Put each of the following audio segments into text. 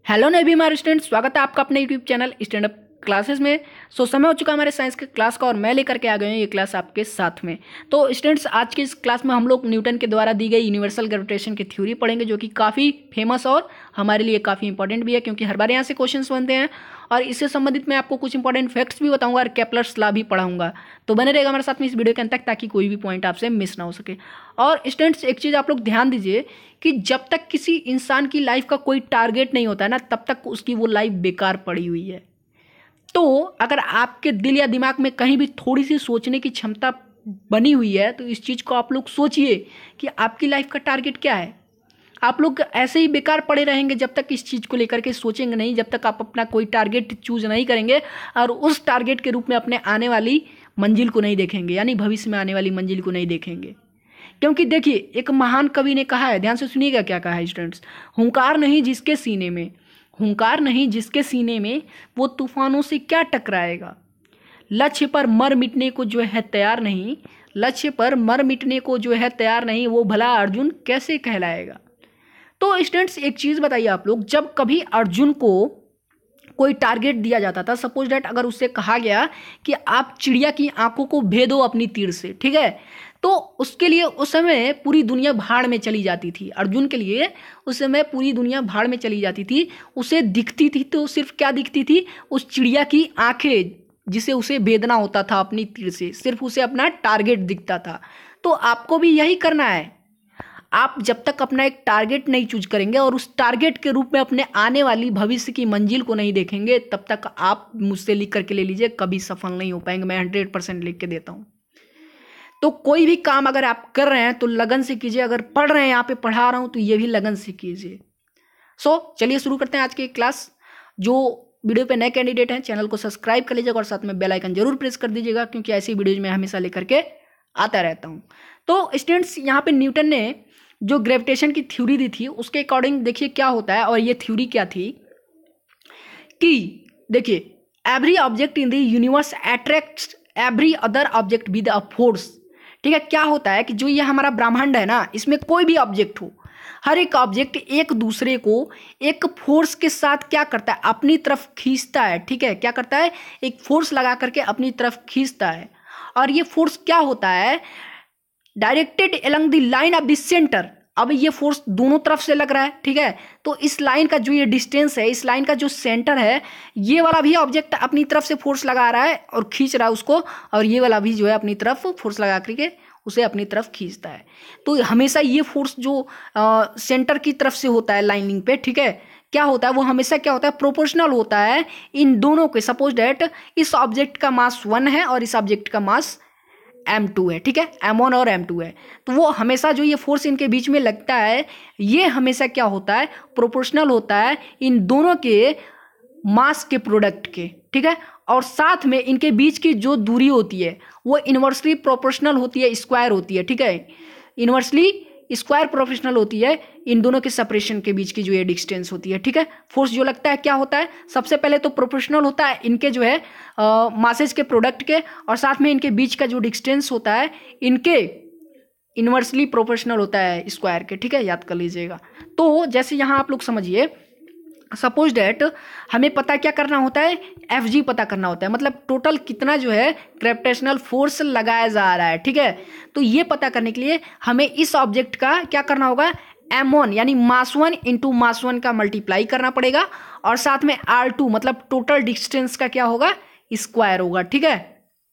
Hello navy हमारे student, स्वागत है आपका अपने यूट्यूब चैनल स्टैंडअप क्लासेस में। समय हो चुका हमारे साइंस के क्लास का और मैं लेकर के आ गए हूँ ये क्लास आपके साथ में। तो स्टूडेंट्स, आज की इस क्लास में हम लोग न्यूटन के द्वारा दी गई यूनिवर्सल ग्रेविटेशन की थ्योरी पढ़ेंगे, जो कि काफ़ी फेमस और हमारे लिए काफ़ी इंपॉर्टेंट भी है, क्योंकि हर बार यहाँ से क्वेश्चंस बनते हैं। और इससे संबंधित मैं आपको कुछ इंपॉर्टेंट फैक्ट्स भी बताऊंगा और केपलर्स लॉ भी पढ़ाऊंगा। तो बने रहेगा हमारे साथ में इस वीडियो के अंत तक, ताकि कोई भी पॉइंट आपसे मिस ना हो सके। और स्टूडेंट्स, एक चीज़ आप लोग ध्यान दीजिए कि जब तक किसी इंसान की लाइफ का कोई टारगेट नहीं होता है ना, तब तक उसकी वो लाइफ बेकार पड़ी हुई है। तो अगर आपके दिल या दिमाग में कहीं भी थोड़ी सी सोचने की क्षमता बनी हुई है, तो इस चीज़ को आप लोग सोचिए कि आपकी लाइफ का टारगेट क्या है। आप लोग ऐसे ही बेकार पड़े रहेंगे जब तक इस चीज़ को लेकर के सोचेंगे नहीं, जब तक आप अपना कोई टारगेट चूज नहीं करेंगे और उस टारगेट के रूप में अपने आने वाली मंजिल को नहीं देखेंगे, यानी भविष्य में आने वाली मंजिल को नहीं देखेंगे। क्योंकि देखिए, एक महान कवि ने कहा है, ध्यान से सुनिएगा क्या कहा है स्टूडेंट्स। हुंकार नहीं जिसके सीने में, हुंकार नहीं जिसके सीने में, वो तूफानों से क्या टकराएगा। लक्ष्य पर मर मिटने को जो है तैयार नहीं, लक्ष्य पर मर मिटने को जो है तैयार नहीं, वो भला अर्जुन कैसे कहलाएगा। तो स्टूडेंट्स, एक चीज़ बताइए आप लोग, जब कभी अर्जुन को कोई टारगेट दिया जाता था, सपोज डैट अगर उससे कहा गया कि आप चिड़िया की आंखों को भेदो अपनी तीर से, ठीक है, तो उसके लिए उस समय पूरी दुनिया भाड़ में चली जाती थी। अर्जुन के लिए उस समय पूरी दुनिया भाड़ में चली जाती थी। उसे दिखती थी तो सिर्फ क्या दिखती थी, उस चिड़िया की आंखें, जिसे उसे भेदना होता था अपनी तीर से, सिर्फ उसे अपना टारगेट दिखता था। तो आपको भी यही करना है। आप जब तक अपना एक टारगेट नहीं चूज करेंगे और उस टारगेट के रूप में अपने आने वाली भविष्य की मंजिल को नहीं देखेंगे, तब तक आप मुझसे लिख करके ले लीजिए, कभी सफल नहीं हो पाएंगे। मैं 100% लिख के देता हूं। तो कोई भी काम अगर आप कर रहे हैं तो लगन से कीजिए, अगर पढ़ रहे हैं, यहाँ पे पढ़ा रहा हूं, तो ये भी लगन से कीजिए। चलिए शुरू करते हैं आज की क्लास। जो वीडियो पे नए कैंडिडेट हैं, चैनल को सब्सक्राइब कर लीजिएगा और साथ में बेल आइकन जरूर प्रेस कर दीजिएगा, क्योंकि ऐसी वीडियोज मैं हमेशा लेकर के आता रहता हूं। तो स्टूडेंट्स, यहाँ पे न्यूटन ने जो ग्रेविटेशन की थ्योरी दी थी, उसके अकॉर्डिंग देखिए क्या होता है। और ये थ्योरी क्या थी कि देखिए, every object in the universe attracts every other object with a force. ठीक है, क्या होता है कि जो ये हमारा ब्रह्मांड है ना, इसमें कोई भी ऑब्जेक्ट हो, हर एक ऑब्जेक्ट एक दूसरे को एक फोर्स के साथ क्या करता है, अपनी तरफ खींचता है। ठीक है, क्या करता है, एक फोर्स लगा करके अपनी तरफ खींचता है। और ये फोर्स क्या होता है, directed along the line of the centre. अब ये फोर्स दोनों तरफ से लग रहा है, ठीक है, तो इस लाइन का जो ये डिस्टेंस है, इस लाइन का जो सेंटर है, ये वाला भी ऑब्जेक्ट अपनी तरफ से फोर्स लगा रहा है और खींच रहा है उसको, और ये वाला भी जो है अपनी तरफ फोर्स लगा करके उसे अपनी तरफ खींचता है। तो हमेशा ये फोर्स जो सेंटर की तरफ से होता है लाइनिंग पे, ठीक है, क्या होता है, वो हमेशा क्या होता है, प्रोपोर्शनल होता है इन दोनों के। सपोज डैट इस ऑब्जेक्ट का मास 1 है और इस ऑब्जेक्ट का मास m2 है, ठीक है, m1 और m2 है, तो वो हमेशा जो ये फोर्स इनके बीच में लगता है, ये हमेशा क्या होता है, प्रोपोर्शनल होता है इन दोनों के मास के प्रोडक्ट के। ठीक है, और साथ में इनके बीच की जो दूरी होती है वो इन्वर्सली प्रोपोर्शनल होती है, स्क्वायर होती है। ठीक है, इन्वर्सली स्क्वायर प्रोपोर्शनल होती है इन दोनों के सेपरेशन के बीच की जो ये डिस्टेंस होती है। ठीक है, फोर्स जो लगता है क्या होता है, सबसे पहले तो प्रोपोर्शनल होता है इनके जो है मासेज के प्रोडक्ट के, और साथ में इनके बीच का जो डिस्टेंस होता है इनके इन्वर्सली प्रोपोर्शनल होता है स्क्वायर के। ठीक है, याद कर लीजिएगा। तो जैसे यहाँ आप लोग समझिए, सपोज डैट हमें पता क्या करना होता है, Fg पता करना होता है, मतलब टोटल कितना जो है ग्रेविटेशनल फोर्स लगाया जा रहा है। ठीक है, तो ये पता करने के लिए हमें इस ऑब्जेक्ट का क्या करना होगा, m1 यानी मास 1 इंटू मास 1 का मल्टीप्लाई करना पड़ेगा, और साथ में r2 मतलब टोटल डिस्टेंस का क्या होगा, स्क्वायर होगा। ठीक है,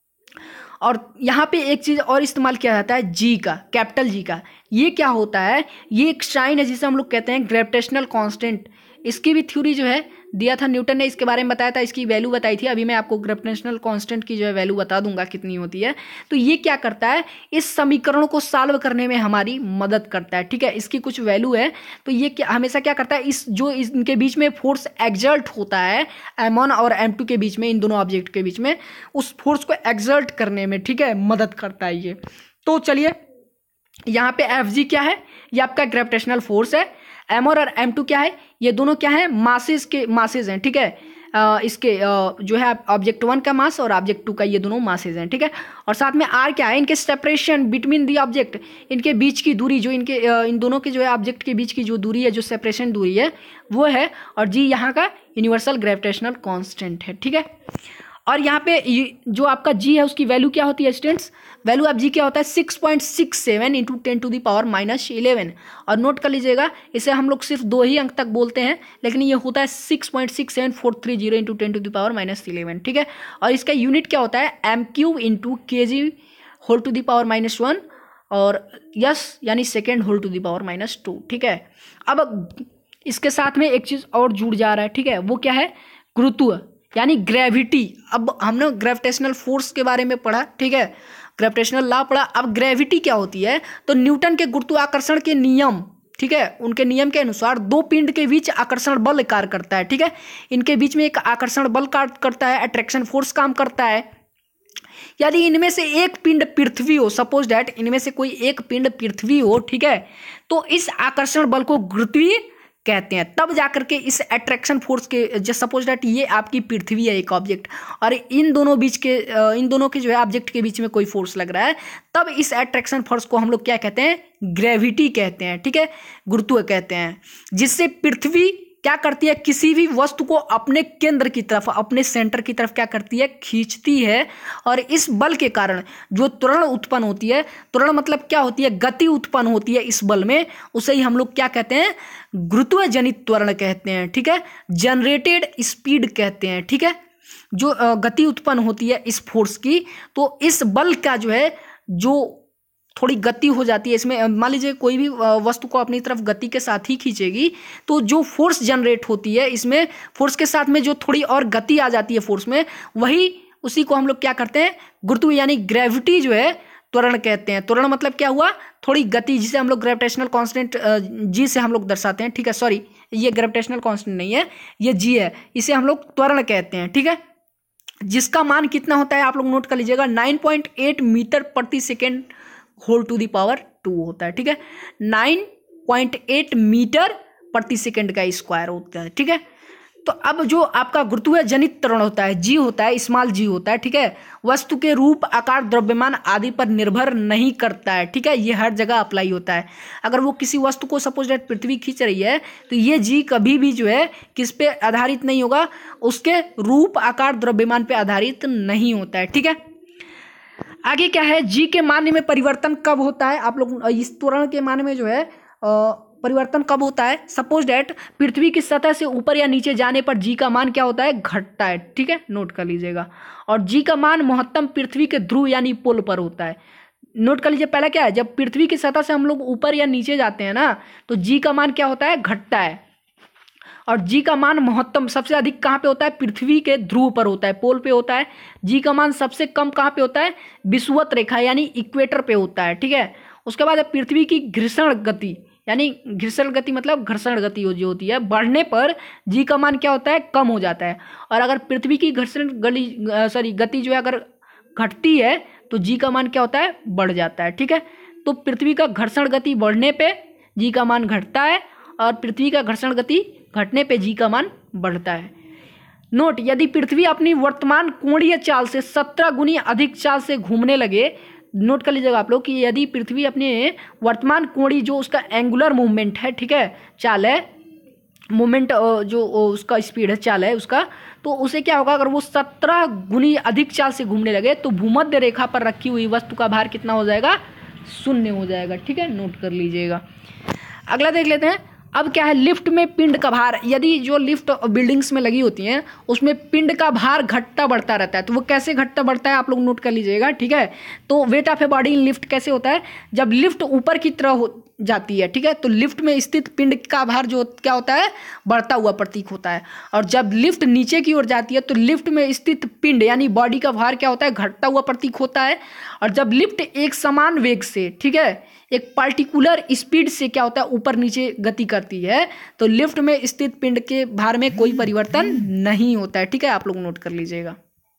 और यहाँ पे एक चीज़ और इस्तेमाल किया जाता है जी का, कैपिटल जी का। ये क्या होता है, ये एक साइन है जिसे हम लोग कहते हैं ग्रेविटेशनल कांस्टेंट। इसकी भी थ्योरी जो है दिया था न्यूटन ने, इसके बारे में बताया था, इसकी वैल्यू बताई थी। अभी मैं आपको ग्रेविटेशनल कांस्टेंट की जो है वैल्यू बता दूंगा कितनी होती है। तो ये क्या करता है, इस समीकरणों को सॉल्व करने में हमारी मदद करता है। ठीक है, इसकी कुछ वैल्यू है, तो ये क्या हमेशा क्या करता है, इनके बीच में फोर्स एक्सर्ट होता है m1 और m2 के बीच में, इन दोनों ऑब्जेक्ट के बीच में, उस फोर्स को एक्सर्ट करने में, ठीक है, मदद करता है ये। तो चलिए, यहाँ पे Fg क्या है, ये आपका ग्रेविटेशनल फोर्स है। m1 और m2 क्या है, ये दोनों क्या है, मासेज हैं। ठीक है, इसके जो है ऑब्जेक्ट 1 का मास और ऑब्जेक्ट 2 का, ये दोनों मासेज हैं, ठीक है। और साथ में आर क्या है, इनके सेपरेशन बिटवीन दी ऑब्जेक्ट, इनके बीच की दूरी, जो इनके इन दोनों के जो है ऑब्जेक्ट के बीच की जो दूरी है, जो सेपरेशन दूरी है वो है। और जी यहाँ का यूनिवर्सल ग्रेविटेशनल कांस्टेंट है, ठीक है। और यहाँ पे जो आपका जी है उसकी वैल्यू क्या होती है स्टूडेंट्स, वैल्यू ऑफ जी क्या होता है 6.67 इंटू 10⁻⁻11। और नोट कर लीजिएगा, इसे हम लोग सिर्फ 2 ही अंक तक बोलते हैं, लेकिन ये होता है 6.67430 इंटू 10⁻11, ठीक है। और इसका यूनिट क्या होता है m³ इंटू kg⁻1 और यस यानी सेकेंड होल⁻², ठीक है। अब इसके साथ में एक चीज़ और जुड़ जा रहा है, ठीक है, वो क्या है, गुरुत्व यानी ग्रेविटी। अब हमने ग्रेविटेशनल फोर्स के बारे में पढ़ा, ठीक है, ग्रेविटेशनल लॉ पढ़ा। अब ग्रेविटी क्या होती है, तो न्यूटन के गुरुत्वाकर्षण के नियम, ठीक है, उनके नियम के अनुसार दो पिंड के बीच आकर्षण बल कार्य करता है, ठीक है। इनके बीच में एक आकर्षण बल कार्य करता है, अट्रैक्शन फोर्स काम करता है। यदि इनमें से एक पिंड पृथ्वी हो, सपोज डैट इनमें से कोई एक पिंड पृथ्वी हो, ठीक है, तो इस आकर्षण बल को गुरुत्वीय कहते हैं। तब जाकर के इस अट्रैक्शन फोर्स के, जस्ट सपोज दैट ये आपकी पृथ्वी है एक ऑब्जेक्ट, और इन दोनों के जो है ऑब्जेक्ट के बीच में कोई फोर्स लग रहा है, तब इस अट्रैक्शन फोर्स को हम लोग क्या कहते हैं, ग्रेविटी कहते हैं, ठीक है, गुरुत्व कहते हैं। जिससे पृथ्वी क्या करती है, किसी भी वस्तु को अपने केंद्र की तरफ, अपने सेंटर की तरफ क्या करती है, खींचती है। और इस बल के कारण जो त्वरण उत्पन्न होती है, त्वरण मतलब क्या होती है, गति उत्पन्न होती है इस बल में, उसे ही हम लोग क्या कहते हैं, गुरुत्व जनित त्वरण कहते हैं, ठीक है, जनरेटेड स्पीड कहते हैं, ठीक है। जो गति उत्पन्न होती है इस फोर्स की, तो इस बल का जो है, जो थोड़ी गति हो जाती है इसमें, मान लीजिए कोई भी वस्तु को अपनी तरफ गति के साथ ही खींचेगी, तो जो फोर्स जनरेट होती है इसमें, फोर्स के साथ में जो थोड़ी और गति आ जाती है फोर्स में, वही उसी को हम लोग क्या करते हैं, गुरुत्व यानी ग्रेविटी जो है त्वरण कहते हैं। त्वरण मतलब क्या हुआ, थोड़ी गति, जिसे हम लोग ग्रेविटेशनल कांस्टेंट जी से हम लोग दर्शाते हैं, ठीक है। सॉरी, ये ग्रेविटेशनल कांस्टेंट नहीं है, ये जी है, इसे हम लोग त्वरण कहते हैं, ठीक है। जिसका मान कितना होता है आप लोग नोट कर लीजिएगा, 9.8 मीटर प्रति सेकेंड (2) होता है, ठीक है। 9.8 मीटर प्रति सेकेंड का स्क्वायर होता है, ठीक है। तो अब जो आपका गुरुत्वीय जनित त्वरण होता है, जी होता है, स्मॉल जी होता है, ठीक है, वस्तु के रूप, आकार, द्रव्यमान आदि पर निर्भर नहीं करता है, ठीक है। ये हर जगह अप्लाई होता है। अगर वो किसी वस्तु को सपोज दैट पृथ्वी खींच रही है, तो ये जी कभी भी जो है किस पे आधारित नहीं होगा, उसके रूप, आकार, द्रव्यमान पे आधारित नहीं होता है, ठीक है। आगे क्या है, जी के मान में परिवर्तन कब होता है, आप लोग इस त्वरण के मान में जो है परिवर्तन कब होता है, सपोज डैट पृथ्वी की सतह से ऊपर या नीचे जाने पर जी का मान क्या होता है, घटता है, ठीक है, नोट कर लीजिएगा। और जी का मान महत्तम पृथ्वी के ध्रुव यानी पोल पर होता है। नोट कर लीजिए, पहला क्या है, जब पृथ्वी की सतह से हम लोग ऊपर या नीचे जाते हैं ना, तो जी का मान क्या होता है, घटता है। और जी का मान महत्तम सबसे अधिक कहाँ पे होता है, पृथ्वी के ध्रुव पर होता है, पोल पे होता है। जी का मान सबसे कम कहाँ पे होता है, विषुवत रेखा यानी इक्वेटर पे होता है, ठीक है। उसके बाद पृथ्वी की घर्षण गति, यानी घर्षण गति मतलब घर्षण गति जो होती है, बढ़ने पर जी का मान क्या होता है, कम हो जाता है। और अगर पृथ्वी की गति जो है अगर घटती है, तो जी का मान क्या होता है, बढ़ जाता है, ठीक है। तो पृथ्वी का घर्षण गति बढ़ने पे जी का मान घटता है, और पृथ्वी का घर्षण गति घटने पे जी का मान बढ़ता है। नोट, यदि पृथ्वी अपनी वर्तमान कोणीय चाल से 17 गुनी अधिक चाल से घूमने लगे, नोट कर लीजिएगा आप लोग कि यदि पृथ्वी अपने वर्तमान कोणीय जो उसका एंगुलर मूवमेंट है, ठीक है, चाल है, मूवमेंट जो उसका स्पीड है, चाल है उसका, तो उसे क्या होगा, अगर वो 17 गुनी अधिक चाल से घूमने लगे, तो भूमध्य रेखा पर रखी हुई वस्तु का भार कितना हो जाएगा, 0 हो जाएगा, ठीक है, नोट कर लीजिएगा। अगला देख लेते हैं। अब क्या है, लिफ्ट में पिंड का भार, यदि जो लिफ्ट बिल्डिंग्स में लगी होती हैं उसमें पिंड का भार घटता बढ़ता रहता है, तो वो कैसे घटता बढ़ता है आप लोग नोट कर लीजिएगा, ठीक है। तो weight of a body in lift कैसे होता है, जब लिफ्ट ऊपर की तरह जाती है, ठीक है, तो लिफ्ट में स्थित पिंड का भार जो क्या होता है, बढ़ता हुआ प्रतीक होता है। और जब लिफ्ट नीचे की ओर जाती है, तो लिफ्ट में स्थित पिंड यानी बॉडी का भार क्या होता है, घटता हुआ प्रतीक होता है। और जब लिफ्ट एक समान वेग से, ठीक है, एक पार्टिकुलर स्पीड से क्या होता है, ऊपर नीचे गति करती है, तो लिफ्ट में स्थित पिंड के भार में कोई परिवर्तन नहीं होता है, ठीक है, आप लोग नोट कर लीजिएगा।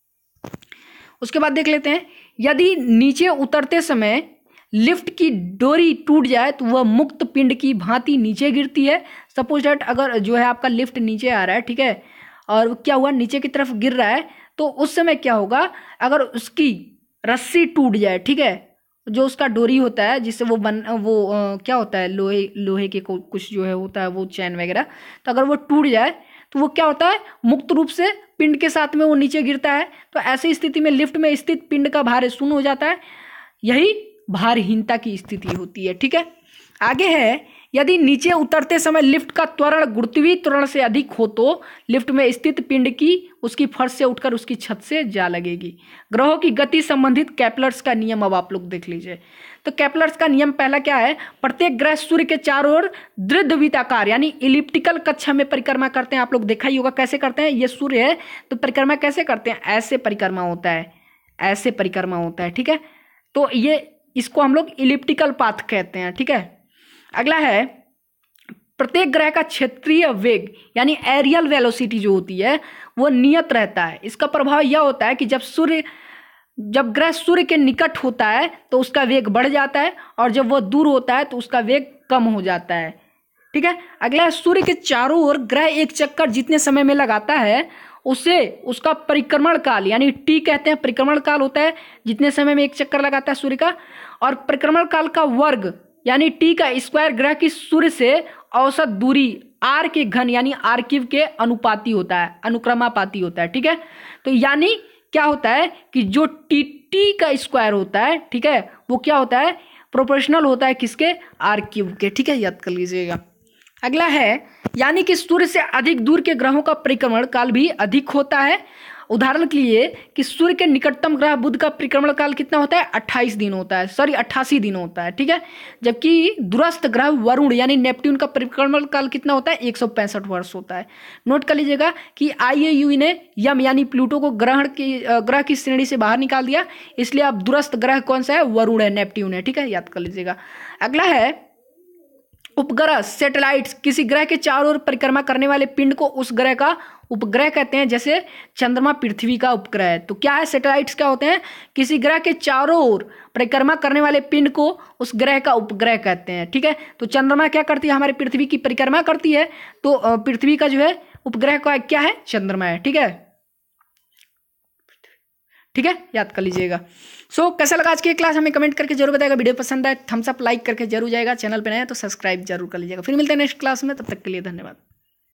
उसके बाद देख लेते हैं, यदि नीचे उतरते समय लिफ्ट की डोरी टूट जाए, तो वह मुक्त पिंड की भांति नीचे गिरती है। सपोज दैट अगर जो है आपका लिफ्ट नीचे आ रहा है, ठीक है, और वो क्या हुआ, नीचे की तरफ गिर रहा है, तो उस समय क्या होगा, अगर उसकी रस्सी टूट जाए, ठीक है, जो उसका डोरी होता है जिससे वो क्या होता है, लोहे लोहे के कुछ जो है होता है वो चैन वगैरह, तो अगर वो टूट जाए तो वो क्या होता है, मुक्त रूप से पिंड के साथ में वो नीचे गिरता है। तो ऐसी स्थिति में लिफ्ट में स्थित पिंड का भार शून्य हो जाता है, यही भारहीनता की स्थिति होती है। ठीक है, आगे है, यदि नीचे उतरते समय लिफ्ट का त्वरण गुरुत्वीय त्वरण से अधिक हो तो लिफ्ट में स्थित पिंड की उसकी फर्श से उठकर उसकी छत से जा लगेगी। ग्रहों की गति संबंधित केपलर्स का नियम अब आप लोग देख लीजिए। तो केपलर्स का नियम पहला क्या है, प्रत्येक ग्रह सूर्य के चारों ओर दीर्घवृत्ताकार यानी इलिप्टिकल कक्षा में परिक्रमा करते हैं। आप लोग देखा ही होगा कैसे करते हैं, ये सूर्य है तो परिक्रमा कैसे करते हैं, ऐसे परिक्रमा होता है, ऐसे परिक्रमा होता है। ठीक है, तो ये इसको हम लोग इलिप्टिकल पाथ कहते हैं। ठीक है, अगला है, प्रत्येक ग्रह का क्षेत्रीय वेग यानी एरियल वेलोसिटी जो होती है वो नियत रहता है। इसका प्रभाव यह होता है कि जब ग्रह सूर्य के निकट होता है तो उसका वेग बढ़ जाता है, और जब वह दूर होता है तो उसका वेग कम हो जाता है। ठीक है, अगला है, सूर्य के चारों ओर ग्रह एक चक्कर जितने समय में लगाता है उसे उसका परिक्रमण काल यानी टी कहते हैं। परिक्रमण काल होता है जितने समय में एक चक्कर लगाता है सूर्य का, और परिक्रमण काल का वर्ग यानी टी का स्क्वायर ग्रह की सूर्य से औसत दूरी आर के घन यानी आर क्यूब के अनुपाती होता है, अनुक्रमापाती होता है। ठीक है, तो यानी क्या होता है कि जो टी का स्क्वायर होता है, ठीक है, वो क्या होता है, प्रोपोर्शनल होता है किसके, आर क्यूब के। ठीक है, याद कर लीजिएगा। अगला है, यानी कि सूर्य से अधिक दूर के ग्रहों का परिक्रमण काल भी अधिक होता है। उदाहरण के लिए कि सूर्य के निकटतम ग्रह बुध का परिक्रमण काल कितना होता है, 28 दिन होता है, 88 दिन होता है। ठीक है, जबकि दूरस्थ ग्रह वरुण यानी नेपट्टून का परिक्रमण काल कितना होता है, 165 वर्ष होता है। नोट कर लीजिएगा कि IAU ने यम यानी प्लूटो को ग्रह की श्रेणी से बाहर निकाल दिया, इसलिए अब दूरस्थ ग्रह कौन सा है, वरुण है, नेपट्टून है। ठीक है, याद कर लीजिएगा। अगला है, उपग्रह सैटेलाइट्स किसी ग्रह के चारों ओर परिक्रमा करने वाले पिंड को उस ग्रह का उपग्रह कहते हैं, जैसे चंद्रमा पृथ्वी का उपग्रह है। तो क्या है, सैटेलाइट्स क्या होते हैं, किसी ग्रह के चारों ओर परिक्रमा करने वाले पिंड को उस ग्रह का उपग्रह कहते हैं। ठीक है, तो चंद्रमा क्या करती है, हमारी पृथ्वी की परिक्रमा करती है, तो पृथ्वी का जो है उपग्रह का क्या है, चंद्रमा है। ठीक है, ठीक है, याद कर लीजिएगा। कैसा लगा आज की क्लास, हमें कमेंट करके जरूर बताएगा। वीडियो पसंद आए थम्स अप लाइक करके जरूर जाएगा, चैनल पे नया तो सब्सक्राइब जरूर कर लीजिएगा। फिर मिलते हैं नेक्स्ट क्लास में, तब तक के लिए धन्यवाद।